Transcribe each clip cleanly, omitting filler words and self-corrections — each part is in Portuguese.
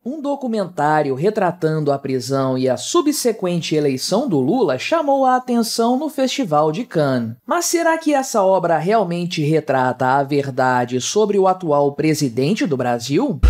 Um documentário retratando a prisão e a subsequente eleição do Lula chamou a atenção no Festival de Cannes. Mas será que essa obra realmente retrata a verdade sobre o atual presidente do Brasil?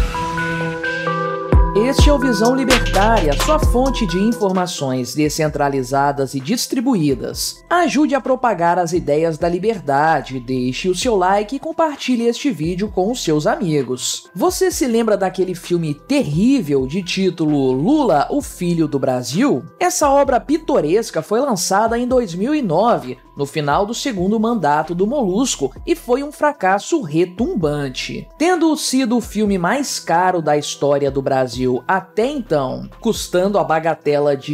Este é o Visão Libertária, sua fonte de informações descentralizadas e distribuídas. Ajude a propagar as ideias da liberdade, deixe o seu like e compartilhe este vídeo com os seus amigos. Você se lembra daquele filme terrível de título Lula, o Filho do Brasil? Essa obra pitoresca foi lançada em 2009, no final do segundo mandato do Molusco, e foi um fracasso retumbante. Tendo sido o filme mais caro da história do Brasil até então, custando a bagatela de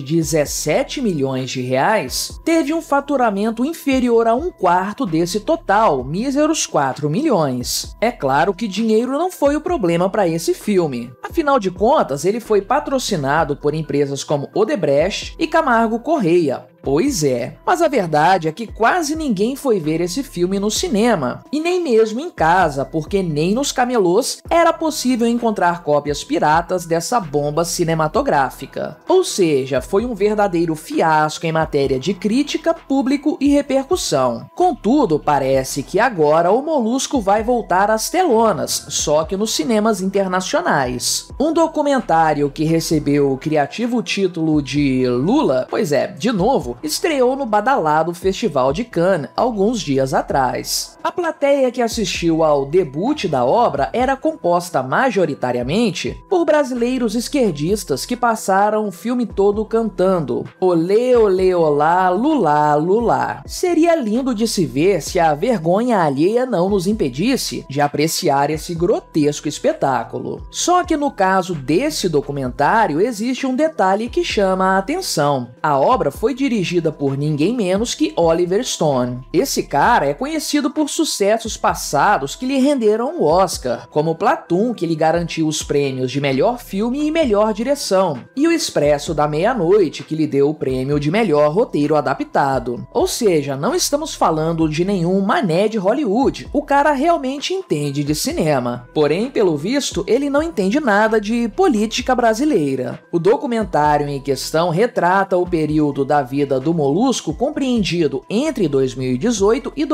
17 milhões de reais, teve um faturamento inferior a 1/4 desse total, míseros 4 milhões. É claro que dinheiro não foi o problema para esse filme. Afinal de contas, ele foi patrocinado por empresas como Odebrecht e Camargo Correia. Pois é, mas a verdade é que quase ninguém foi ver esse filme no cinema, e nem mesmo em casa, porque nem nos camelôs era possível encontrar cópias piratas dessa bomba cinematográfica. Ou seja, foi um verdadeiro fiasco em matéria de crítica, público e repercussão. Contudo, parece que agora o Molusco vai voltar às telonas, só que nos cinemas internacionais. Um documentário que recebeu o criativo título de Lula, pois é, de novo, estreou no badalado Festival de Cannes alguns dias atrás. A plateia que assistiu ao debut da obra era composta majoritariamente por brasileiros esquerdistas que passaram o filme todo cantando "Olê, olê, olá, lulá, lulá". Seria lindo de se ver se a vergonha alheia não nos impedisse de apreciar esse grotesco espetáculo. Só que no caso desse documentário existe um detalhe que chama a atenção. A obra foi dirigida por ninguém menos que Oliver Stone. Esse cara é conhecido por sucessos passados que lhe renderam o Oscar, como Platoon, que lhe garantiu os prêmios de melhor filme e melhor direção, e O Expresso da Meia-Noite, que lhe deu o prêmio de melhor roteiro adaptado. Ou seja, não estamos falando de nenhum mané de Hollywood, o cara realmente entende de cinema. Porém, pelo visto, ele não entende nada de política brasileira. O documentário em questão retrata o período da vida do Molusco compreendido entre 2018 e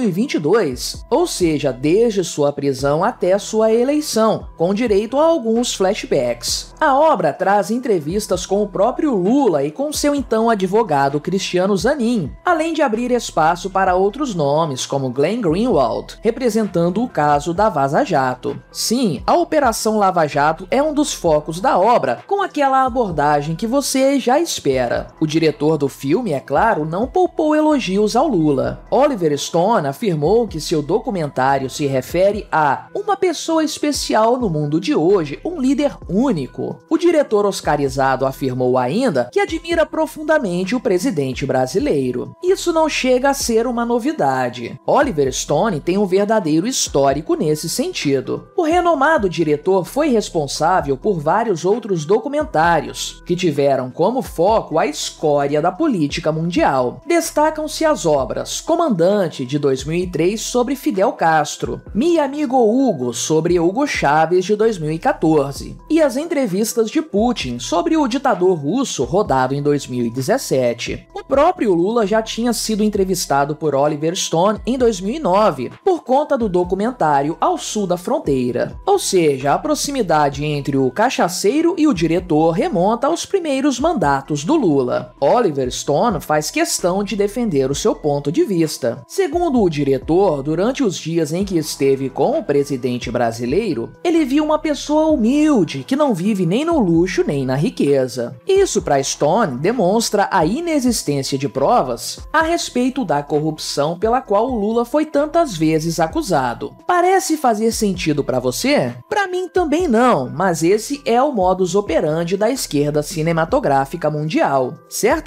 2022, ou seja, desde sua prisão até sua eleição, com direito a alguns flashbacks. A obra traz entrevistas com o próprio Lula e com seu então advogado Cristiano Zanin, além de abrir espaço para outros nomes como Glenn Greenwald, representando o caso da Vaza Jato. Sim, a Operação Lava Jato é um dos focos da obra, com aquela abordagem que você já espera. O diretor do filme, é claro, não poupou elogios ao Lula. Oliver Stone afirmou que seu documentário se refere a uma pessoa especial no mundo de hoje, um líder único. O diretor oscarizado afirmou ainda que admira profundamente o presidente brasileiro. Isso não chega a ser uma novidade. Oliver Stone tem um verdadeiro histórico nesse sentido. O renomado diretor foi responsável por vários outros documentários, que tiveram como foco a escória da política mundial. Destacam-se as obras Comandante, de 2003, sobre Fidel Castro, Mi Amigo Hugo, sobre Hugo Chávez, de 2014, e as entrevistas de Putin, sobre o ditador russo, rodado em 2017. O próprio Lula já tinha sido entrevistado por Oliver Stone em 2009, por conta do documentário Ao Sul da Fronteira. Ou seja, a proximidade entre o cachaceiro e o diretor remonta aos primeiros mandatos do Lula. Oliver Stone faz questão de defender o seu ponto de vista. Segundo o diretor, durante os dias em que esteve com o presidente brasileiro, ele viu uma pessoa humilde, que não vive nem no luxo nem na riqueza. Isso, para Stone, demonstra a inexistência de provas a respeito da corrupção pela qual o Lula foi tantas vezes acusado. Parece fazer sentido para você? Para mim também não, mas esse é o modus operandi da esquerda cinematográfica mundial. Certamente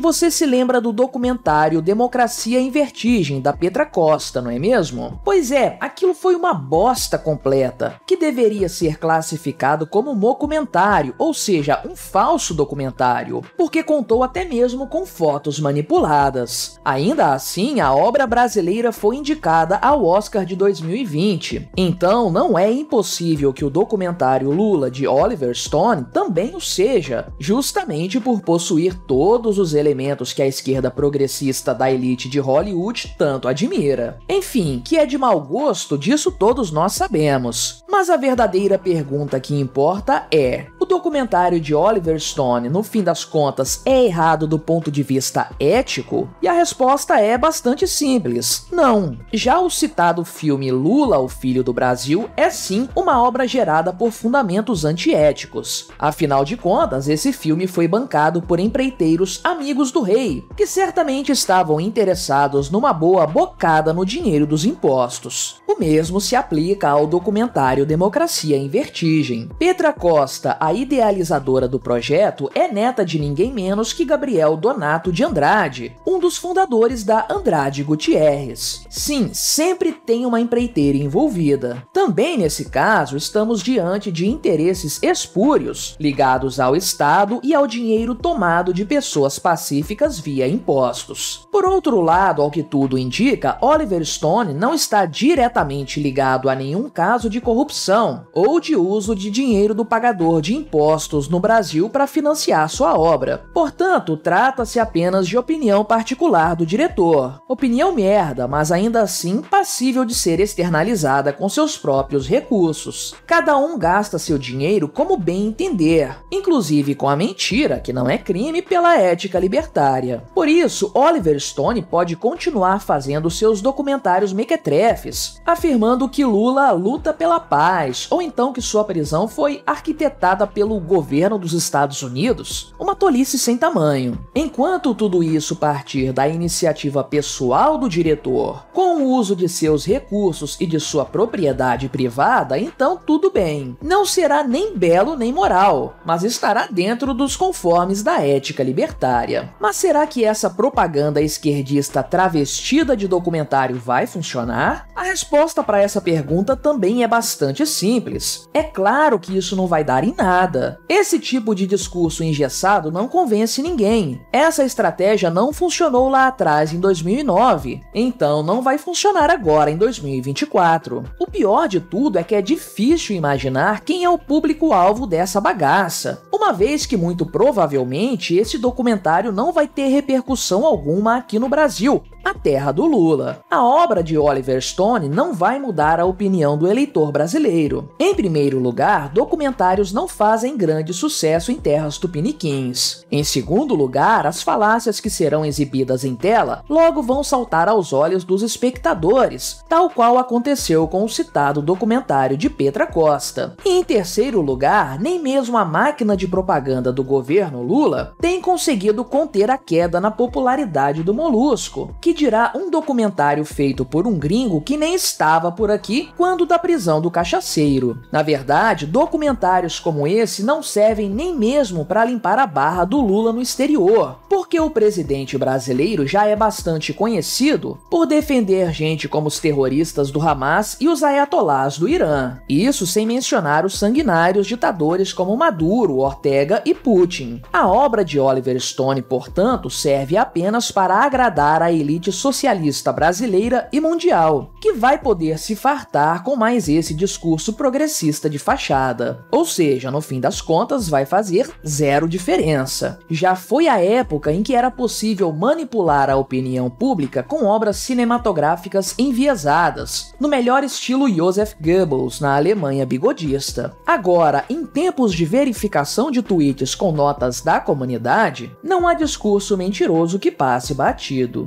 você se lembra do documentário Democracia em Vertigem, da Petra Costa, não é mesmo? Pois é, aquilo foi uma bosta completa, que deveria ser classificado como mockumentário, ou seja, um falso documentário, porque contou até mesmo com fotos manipuladas. Ainda assim, a obra brasileira foi indicada ao Oscar de 2020, então não é impossível que o documentário Lula de Oliver Stone também o seja, justamente por possuir todos os elementos que a esquerda progressista da elite de Hollywood tanto admira. Enfim, que é de mau gosto, disso todos nós sabemos. Mas a verdadeira pergunta que importa é: o documentário de Oliver Stone, no fim das contas, é errado do ponto de vista ético? E a resposta é bastante simples: não. Já o citado filme Lula, o Filho do Brasil, é sim uma obra gerada por fundamentos antiéticos. Afinal de contas, esse filme foi bancado por empreiteiros amigos do rei, que certamente estavam interessados numa boa bocada no dinheiro dos impostos. O mesmo se aplica ao documentário Democracia em Vertigem. Petra Costa, a idealizadora do projeto, é neta de ninguém menos que Gabriel Donato de Andrade, um dos fundadores da Andrade Gutierrez. Sim, sempre tem uma empreiteira envolvida. Também nesse caso, estamos diante de interesses espúrios, ligados ao Estado e ao dinheiro tomado de pessoas pacíficas via impostos. Por outro lado, ao que tudo indica, Oliver Stone não está diretamente ligado a nenhum caso de corrupção ou de uso de dinheiro do pagador de impostos no Brasil para financiar sua obra. Portanto, trata-se apenas de opinião particular do diretor. Opinião merda, mas ainda assim passível de ser externalizada com seus próprios recursos. Cada um gasta seu dinheiro como bem entender, inclusive com a mentira, que não é crime pela ética libertária. Por isso, Oliver Stone pode continuar fazendo seus documentários mequetrefes, afirmando que Lula luta pela paz, ou então que sua prisão foi arquitetada pelo governo dos Estados Unidos, uma tolice sem tamanho. Enquanto tudo isso partir da iniciativa pessoal do diretor, com o uso de seus recursos e de sua propriedade privada, então tudo bem. Não será nem belo nem moral, mas estará dentro dos conformes da ética libertária. Mas será que essa propaganda esquerdista travestida de documentário vai funcionar? A resposta para essa pergunta também é bastante simples. É claro que isso não vai dar em nada. Esse tipo de discurso engessado não convence ninguém. Essa estratégia não funcionou lá atrás em 2009, então não vai funcionar agora em 2024. O pior de tudo é que é difícil imaginar quem é o público-alvo dessa bagaça, uma vez que muito provavelmente esse documentário não vai ter repercussão alguma aqui no Brasil, a terra do Lula. A obra de Oliver Stone não vai mudar a opinião do eleitor brasileiro. Em primeiro lugar, documentários não fazem grande sucesso em terras tupiniquins. Em segundo lugar, as falácias que serão exibidas em tela logo vão saltar aos olhos dos espectadores, tal qual aconteceu com o citado documentário de Petra Costa. E em terceiro lugar, nem mesmo a máquina de propaganda do governo Lula tem conseguido conter a queda na popularidade do Molusco, que dirá um documentário feito por um gringo que nem estava por aqui quando da prisão do cachaceiro. Na verdade, documentários como esse não servem nem mesmo para limpar a barra do Lula no exterior, porque o presidente brasileiro já é bastante conhecido por defender gente como os terroristas do Hamas e os ayatolás do Irã. Isso sem mencionar os sanguinários ditadores como Maduro, Ortega e Putin. A obra de Oliver Stone, portanto, serve apenas para agradar a elite socialista brasileira e mundial, que vai poder se fartar com mais esse discurso progressista de fachada. Ou seja, no fim das contas, vai fazer zero diferença. Já foi a época em que era possível manipular a opinião pública com obras cinematográficas enviesadas, no melhor estilo Joseph Goebbels na Alemanha bigodista. Agora, em tempos de verificação de tweets com notas da comunidade, não há discurso mentiroso que passe batido. Documentários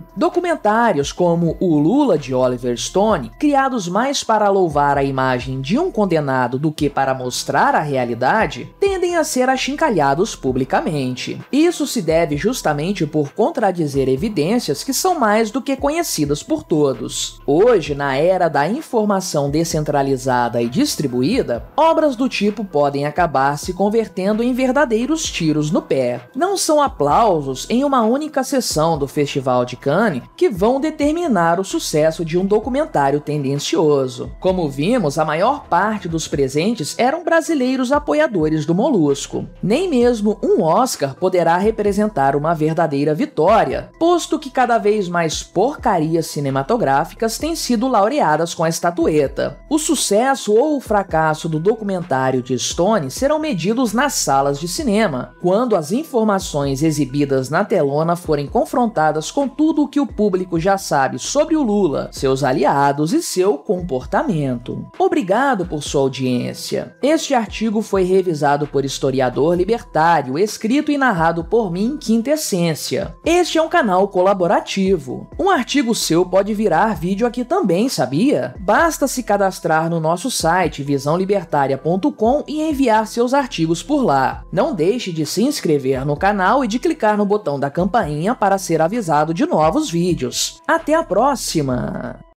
Documentários como O Lula de Oliver Stone, criados mais para louvar a imagem de um condenado do que para mostrar a realidade, tendem a ser achincalhados publicamente. Isso se deve justamente por contradizer evidências que são mais do que conhecidas por todos. Hoje, na era da informação descentralizada e distribuída, obras do tipo podem acabar se convertendo em verdadeiros tiros no pé. Não são aplausos em uma única sessão do Festival de Cannes que vão determinar o sucesso de um documentário tendencioso. Como vimos, a maior parte dos presentes eram brasileiros apoiadores do Molusco. Nem mesmo um Oscar poderá representar uma verdadeira vitória, posto que cada vez mais porcarias cinematográficas têm sido laureadas com a estatueta. O sucesso ou o fracasso do documentário de Stone serão medidos nas salas de cinema, quando as informações exibidas na telona forem confrontadas com tudo o que o público já sabe sobre o Lula, seus aliados e seu comportamento. Obrigado por sua audiência. Este artigo foi revisado por historiador libertário, escrito e narrado por mim, Quinta Essência. Este é um canal colaborativo. Um artigo seu pode virar vídeo aqui também, sabia? Basta se cadastrar no nosso site visãolibertaria.com e enviar seus artigos por lá. Não deixe de se inscrever no canal e de clicar no botão da campainha para ser avisado de novos vídeos. Até a próxima!